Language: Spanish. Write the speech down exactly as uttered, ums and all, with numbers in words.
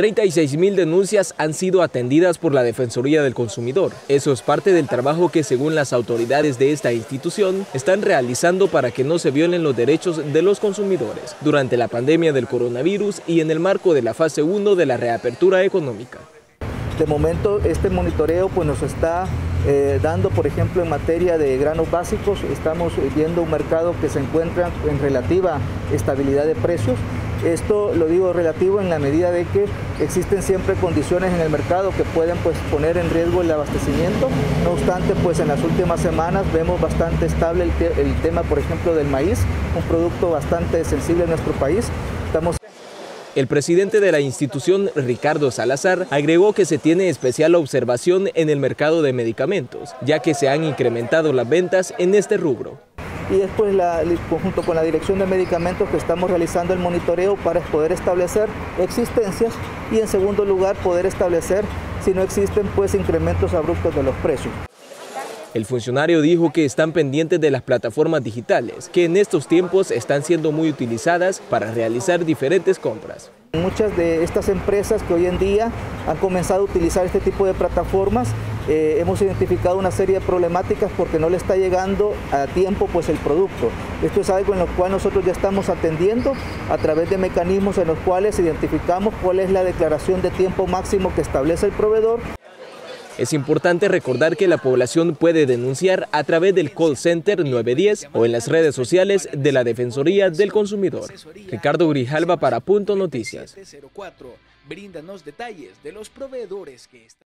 treinta y seis mil denuncias han sido atendidas por la Defensoría del Consumidor. Eso es parte del trabajo que, según las autoridades de esta institución, están realizando para que no se violen los derechos de los consumidores durante la pandemia del coronavirus y en el marco de la fase uno de la reapertura económica. De momento este monitoreo pues, nos está eh, dando, por ejemplo, en materia de granos básicos, estamos viendo un mercado que se encuentra en relativa estabilidad de precios. Esto lo digo relativo en la medida de que existen siempre condiciones en el mercado que pueden pues, poner en riesgo el abastecimiento. No obstante, pues, en las últimas semanas vemos bastante estable el, te el tema, por ejemplo, del maíz, un producto bastante sensible en nuestro país. Estamos El presidente de la institución, Ricardo Salazar, agregó que se tiene especial observación en el mercado de medicamentos, ya que se han incrementado las ventas en este rubro. Y después, la, junto con la Dirección de Medicamentos, que estamos realizando el monitoreo para poder establecer existencias y, en segundo lugar, poder establecer si no existen pues, incrementos abruptos de los precios. El funcionario dijo que están pendientes de las plataformas digitales, que en estos tiempos están siendo muy utilizadas para realizar diferentes compras. Muchas de estas empresas que hoy en día han comenzado a utilizar este tipo de plataformas, eh, hemos identificado una serie de problemáticas porque no le está llegando a tiempo pues, el producto. Esto es algo en lo cual nosotros ya estamos atendiendo a través de mecanismos en los cuales identificamos cuál es la declaración de tiempo máximo que establece el proveedor. Es importante recordar que la población puede denunciar a través del call center nueve diez o en las redes sociales de la Defensoría del Consumidor. Ricardo Grijalva para Punto Noticias. Bríndanos detalles de los proveedores que están